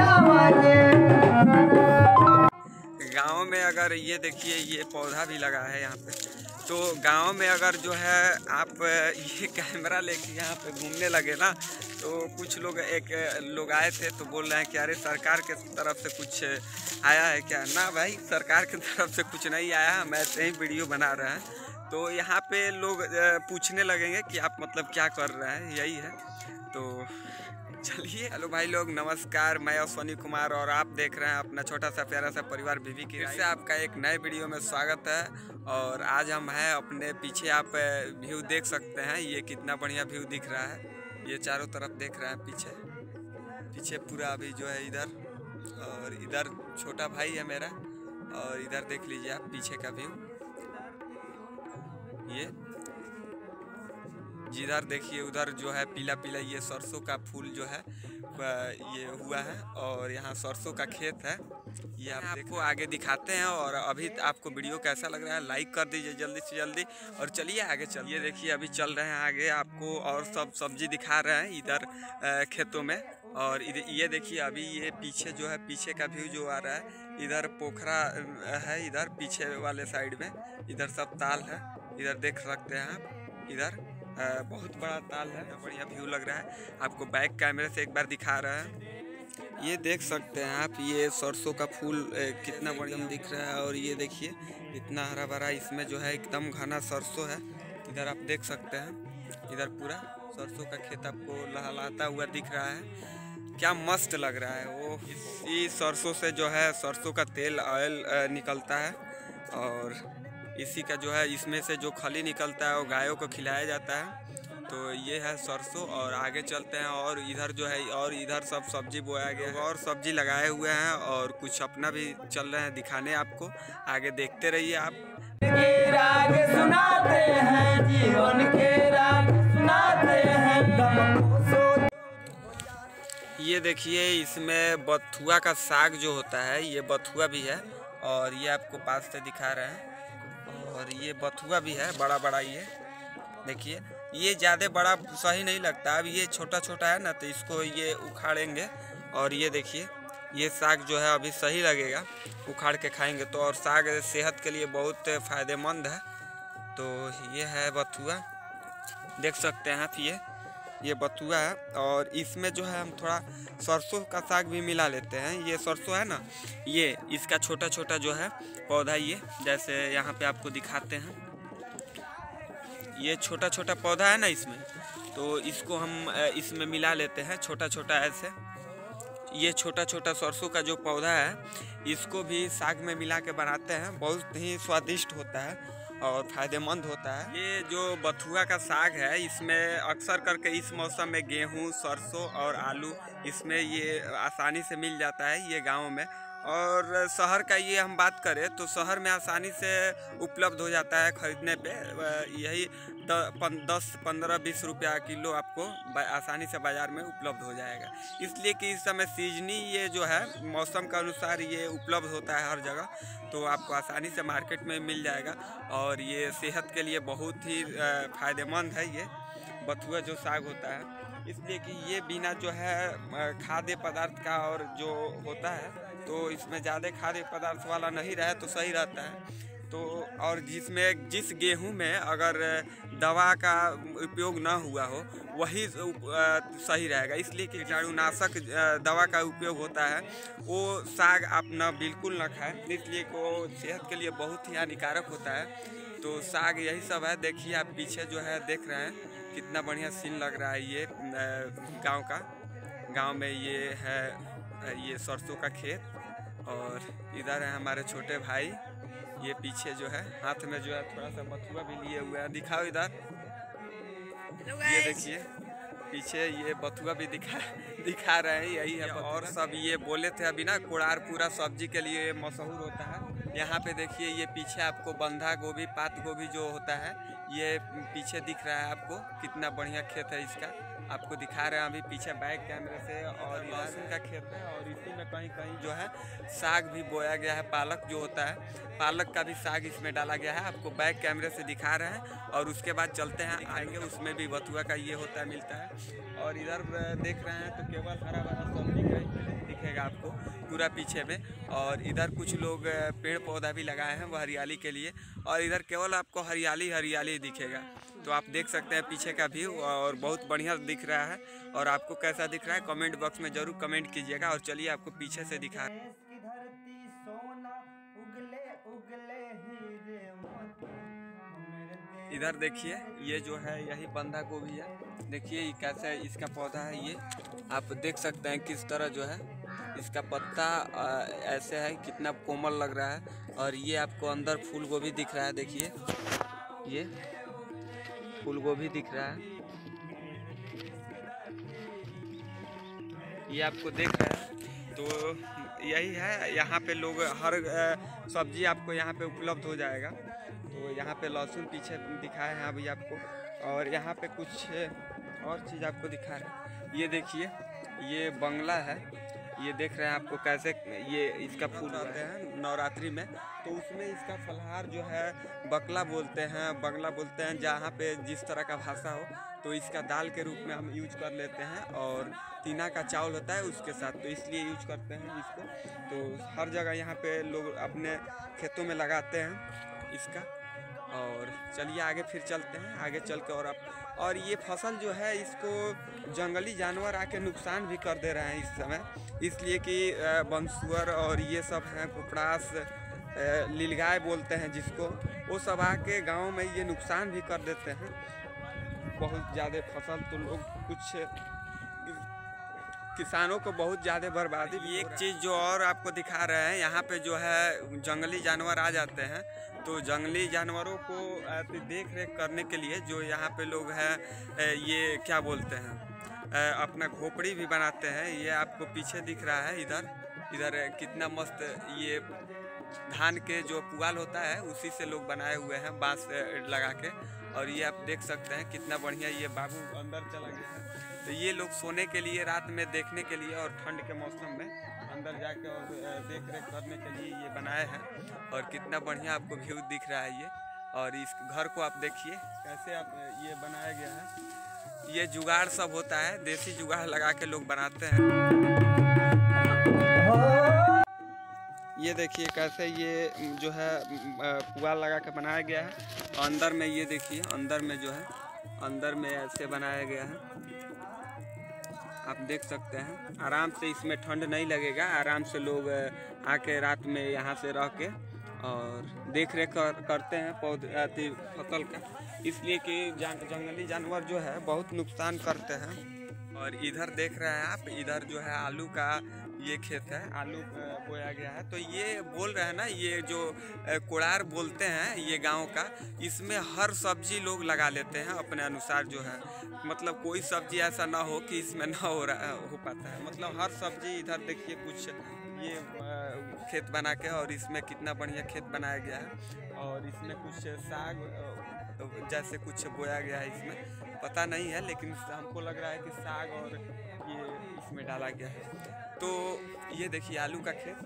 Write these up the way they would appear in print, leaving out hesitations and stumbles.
गांव में अगर ये देखिए ये पौधा भी लगा है यहाँ पे, तो गांव में अगर जो है आप ये कैमरा लेके यहाँ पे घूमने लगे ना, तो कुछ लोग लोग आए थे तो बोल रहे हैं कि अरे सरकार के तरफ से कुछ आया है क्या। ना भाई, सरकार की तरफ से कुछ नहीं आया, हम ऐसे ही वीडियो बना रहे हैं। तो यहाँ पे लोग पूछने लगेंगे कि आप मतलब क्या कर रहे हैं, यही है। तो चलिए, हेलो भाई लोग, नमस्कार। मैं अश्वनी कुमार और आप देख रहे हैं अपना छोटा सा प्यारा सा परिवार बीवी की राय से आपका एक नए वीडियो में स्वागत है। और आज हम हैं अपने पीछे, आप व्यू देख सकते हैं, ये कितना बढ़िया व्यू दिख रहा है। ये चारों तरफ देख रहे हैं पीछे पूरा अभी जो है इधर, और इधर छोटा भाई है मेरा, और इधर देख लीजिए आप पीछे का व्यू। ये जिधर देखिए उधर जो है पीला पीला ये सरसों का फूल जो है ये हुआ है, और यहाँ सरसों का खेत है। ये आपको आगे दिखाते हैं। और अभी आपको वीडियो कैसा लग रहा है लाइक कर दीजिए जल्दी से जल्दी, और चलिए आगे चलिए। देखिए अभी चल रहे हैं आगे, आपको और सब सब्जी दिखा रहे हैं इधर खेतों में। और ये देखिए अभी ये पीछे जो है, पीछे का व्यू जो आ रहा है, इधर पोखरा है, इधर पीछे वाले साइड में इधर सब ताल है, इधर देख सकते हैं आप। इधर बहुत बड़ा ताल है, बढ़िया व्यू लग रहा है। आपको बैक कैमरे से एक बार दिखा रहा है। ये देख सकते हैं आप, ये सरसों का फूल कितना बढ़िया दिख रहा है। और ये देखिए इतना हरा भरा इसमें जो है, एकदम घना सरसों है। इधर आप देख सकते हैं, इधर पूरा सरसों का खेत आपको लहलहाता हुआ दिख रहा है। क्या मस्त लग रहा है। वो इसी सरसों से जो है सरसों का तेल ऑयल निकलता है, और इसी का जो है इसमें से जो खली निकलता है वो गायों को खिलाया जाता है। तो ये है सरसों। और आगे चलते हैं, और इधर जो है, और इधर सब सब्जी बोया गया है, और सब्जी लगाए हुए हैं, और कुछ अपना भी चल रहे हैं दिखाने आपको। आगे देखते रहिए आप। राग सुनाते हैं, जीवन के राग सुनाते हैं। ये देखिए इसमें बथुआ का साग जो होता है, ये बथुआ भी है, और ये आपको पास से दिखा रहे हैं। और ये बथुआ भी है बड़ा बड़ा, ये देखिए। ये ज़्यादा बड़ा सही नहीं लगता, अब ये छोटा छोटा है ना, तो इसको ये उखाड़ेंगे। और ये देखिए ये साग जो है अभी सही लगेगा, उखाड़ के खाएंगे तो। और साग सेहत के लिए बहुत फ़ायदेमंद है। तो ये है बथुआ, देख सकते हैं आप, ये बथुआ है। और इसमें जो है हम थोड़ा सरसों का साग भी मिला लेते हैं। ये सरसों है ना, ये इसका छोटा छोटा जो है पौधा, ये जैसे यहाँ पे आपको दिखाते हैं, ये छोटा छोटा पौधा है ना इसमें, तो इसको हम इसमें मिला लेते हैं छोटा छोटा ऐसे। ये छोटा छोटा सरसों का जो पौधा है, इसको भी साग में मिला के बनाते हैं, बहुत ही स्वादिष्ट होता है और फायदेमंद होता है। ये जो बथुआ का साग है, इसमें अक्सर करके इस मौसम में गेहूं, सरसों और आलू इसमें ये आसानी से मिल जाता है, ये गांव में। और शहर का ये हम बात करें तो शहर में आसानी से उपलब्ध हो जाता है खरीदने पे। यही 10-15-20 रुपया किलो आपको आसानी से बाज़ार में उपलब्ध हो जाएगा। इसलिए कि इस समय सीजनी ये जो है मौसम के अनुसार ये उपलब्ध होता है हर जगह, तो आपको आसानी से मार्केट में मिल जाएगा। और ये सेहत के लिए बहुत ही फ़ायदेमंद है ये बथुआ जो साग होता है। इसलिए कि ये बिना जो है खाद्य पदार्थ का और जो होता है, तो इसमें ज़्यादा खाद्य पदार्थ वाला नहीं रहे तो सही रहता है। तो और जिस गेहूं में अगर दवा का उपयोग ना हुआ हो, वही सही रहेगा। इसलिए कि कीटाणुनाशक दवा का उपयोग होता है, वो साग आप ना बिल्कुल ना खाएं, इसलिए को सेहत के लिए बहुत ही हानिकारक होता है। तो साग यही सब है। देखिए आप पीछे जो है देख रहे हैं, कितना बढ़िया सीन लग रहा है। ये गांव में ये है, ये सरसों का खेत। और इधर है हमारे छोटे भाई, ये पीछे जो है हाथ में जो है थोड़ा सा बथुआ भी लिए हुए हैं, दिखाओ इधर। ये देखिए पीछे ये बथुआ भी दिखा रहे हैं, यही है। और सब ये बोले थे अभी ना, कोड़ार पूरा सब्जी के लिए मशहूर होता है। यहाँ पे देखिए ये पीछे आपको बंधा गोभी, पात गोभी जो होता है, ये पीछे दिख रहा है आपको, कितना बढ़िया खेत है इसका, आपको दिखा रहे हैं अभी पीछे बैक कैमरे से। और लहसुन का खेत है, और इसी में कहीं कहीं जो है साग भी बोया गया है, पालक जो होता है, पालक का भी साग इसमें डाला गया है, आपको बैक कैमरे से दिखा रहे हैं। और उसके बाद चलते हैं आएंगे, उसमें भी बथुआ का ये होता है, मिलता है। और इधर देख रहे हैं तो केवल हरा भरा सब्जी का दिखेगा मिलेगा आपको पूरा पीछे में। और इधर कुछ लोग पेड़ पौधा भी लगाए हैं वो हरियाली के लिए, और इधर केवल आपको हरियाली हरियाली दिखेगा। तो आप देख सकते हैं पीछे का व्यू, और बहुत बढ़िया दिख रहा है। और आपको कैसा दिख रहा है कमेंट बॉक्स में ज़रूर कमेंट कीजिएगा। और चलिए आपको पीछे से दिखा, इधर देखिए ये जो है यही बंधा गोभी है। देखिए ये कैसे इसका पौधा है, ये आप देख सकते हैं किस तरह जो है इसका पत्ता ऐसे है, कितना कोमल लग रहा है। और ये आपको अंदर फूल गोभी दिख रहा है, देखिए ये फूल गोभी दिख रहा है, ये आपको देख रहा है। तो यही है, यहाँ पे लोग हर सब्जी आपको यहाँ पे उपलब्ध हो जाएगा। तो यहाँ पे लहसुन पीछे दिखाए हैं अभी आपको, और यहाँ पे कुछ और चीज़ आपको दिखा रहे हैं। ये देखिए ये बंगला है, ये देख रहे हैं आपको कैसे ये इसका फूल आते हैं नवरात्रि में। तो उसमें इसका फलहार जो है बकला बोलते हैं, बंगला बोलते हैं, जहाँ पे जिस तरह का भाषा हो। तो इसका दाल के रूप में हम यूज कर लेते हैं, और टीना का चावल होता है उसके साथ, तो इसलिए यूज करते हैं इसको। तो हर जगह यहाँ पे लोग अपने खेतों में लगाते हैं इसका। और चलिए आगे फिर चलते हैं, आगे चल के और ये फसल जो है इसको जंगली जानवर आके नुकसान भी कर दे रहे हैं इस समय, इसलिए कि बंसुअर और ये सब हैं, कुपड़ास, लीलगाय बोलते हैं जिसको, वो सब आके गांव में ये नुकसान भी कर देते हैं बहुत ज़्यादा फसल। तो लोग कुछ किसानों को बहुत ज़्यादा बर्बादी भी। एक चीज़ जो और आपको दिखा रहे हैं, यहाँ पे जो है जंगली जानवर आ जाते हैं। तो जंगली जानवरों को देख रेख करने के लिए जो यहाँ पे लोग हैं, ये क्या बोलते हैं, अपना झोपड़ी भी बनाते हैं। ये आपको पीछे दिख रहा है, इधर कितना मस्त ये धान के जो पुआल होता है उसी से लोग बनाए हुए हैं बांस लगा के। और ये आप देख सकते हैं कितना बढ़िया, ये बाबू अंदर चला गया है। तो ये लोग सोने के लिए, रात में देखने के लिए, और ठंड के मौसम में अंदर जाके और देख रेख करने के लिए ये बनाए हैं। और कितना बढ़िया आपको व्यू दिख रहा है ये। और इस घर को आप देखिए कैसे आप ये बनाया गया है। ये जुगाड़ सब होता है, देसी जुगाड़ लगा के लोग बनाते हैं। ये देखिए कैसे ये जो है पुआल लगा के बनाया गया है। अंदर में ये देखिए, अंदर में जो है, अंदर में ऐसे बनाया गया है, आप देख सकते हैं। आराम से इसमें ठंड नहीं लगेगा, आराम से लोग आके रात में यहाँ से रह के और देख रेख करते हैं पौधे फसल का, इसलिए कि जंगली जानवर जो है बहुत नुकसान करते हैं। और इधर देख रहे हैं आप, इधर जो है आलू का ये खेत है, आलू बोया गया है। तो ये बोल रहे हैं ना, ये जो कोड़ार बोलते हैं ये गांव का, इसमें हर सब्जी लोग लगा लेते हैं अपने अनुसार जो है। मतलब कोई सब्जी ऐसा ना हो कि इसमें ना हो पाता है। मतलब हर सब्जी, इधर देखिए कुछ ये खेत बना के, और इसमें कितना बढ़िया खेत बनाया गया है। और इसमें कुछ साग जैसे कुछ बोया गया है, इसमें पता नहीं है, लेकिन हमको लग रहा है कि साग और ये इसमें डाला गया है। तो ये देखिए आलू का खेत,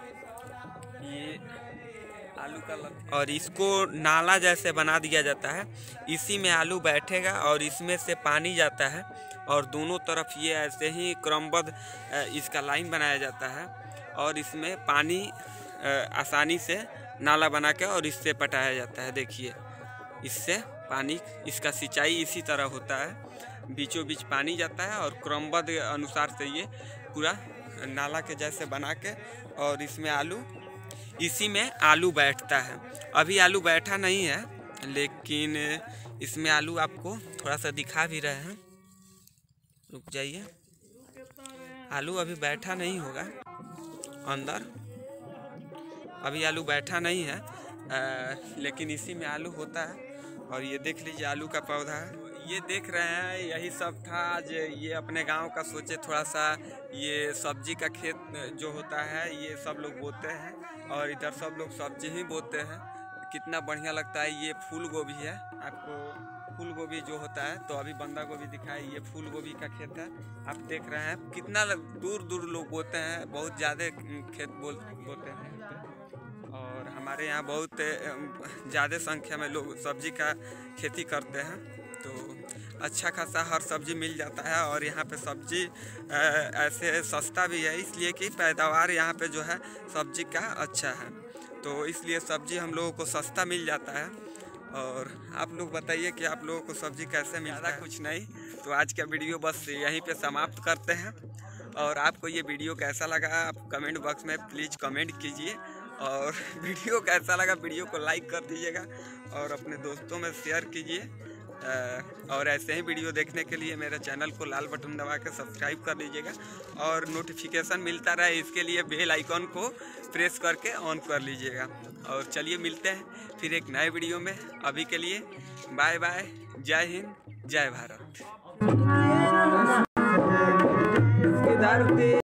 ये आलू का और इसको नाला जैसे बना दिया जाता है, इसी में आलू बैठेगा और इसमें से पानी जाता है। और दोनों तरफ ये ऐसे ही क्रमबद्ध इसका लाइन बनाया जाता है, और इसमें पानी आसानी से नाला बना के और इससे पटाया जाता है। देखिए इससे पानी, इसका सिंचाई इसी तरह होता है, बीचों बीच पानी जाता है और क्रमबद्ध अनुसार से ये पूरा नाला के जैसे बना के, और इसमें आलू, इसी में आलू बैठता है। अभी आलू बैठा नहीं है, लेकिन इसमें आलू आपको थोड़ा सा दिखा भी रहे हैं, रुक जाइए। आलू अभी बैठा नहीं होगा अंदर, अभी आलू बैठा नहीं है, लेकिन इसी में आलू होता है। और ये देख लीजिए आलू का पौधा है, ये देख रहे हैं। यही सब था आज, ये अपने गांव का सोचे थोड़ा सा, ये सब्जी का खेत जो होता है ये सब लोग बोते हैं, और इधर सब लोग सब्जी ही बोते हैं। कितना बढ़िया लगता है। ये फूल गोभी है, आपको फूल गोभी जो होता है, तो अभी बंदा गोभी दिखाए, ये फूल गोभी का खेत है। आप देख रहे हैं कितना दूर दूर लोग बोते हैं, बहुत ज़्यादा खेत बोते हैं। और हमारे यहाँ बहुत ज़्यादा संख्या में लोग सब्जी का खेती करते हैं। तो अच्छा खासा हर सब्ज़ी मिल जाता है। और यहाँ पे सब्ज़ी ऐसे सस्ता भी है, इसलिए कि पैदावार यहाँ पे जो है सब्ज़ी का अच्छा है, तो इसलिए सब्ज़ी हम लोगों को सस्ता मिल जाता है। और आप लोग बताइए कि आप लोगों को सब्ज़ी कैसे मिलता है। कुछ नहीं, तो आज का वीडियो बस यहीं पे समाप्त करते हैं। और आपको ये वीडियो कैसा लगा आप कमेंट बॉक्स में प्लीज़ कमेंट कीजिए। और वीडियो कैसा लगा वीडियो को लाइक कर दीजिएगा और अपने दोस्तों में शेयर कीजिए। और ऐसे ही वीडियो देखने के लिए मेरे चैनल को लाल बटन दबा के सब्सक्राइब कर लीजिएगा और नोटिफिकेशन मिलता रहे इसके लिए बेल आइकॉन को प्रेस करके ऑन कर लीजिएगा। और चलिए मिलते हैं फिर एक नए वीडियो में। अभी के लिए बाय बाय, जय हिंद, जय भारत।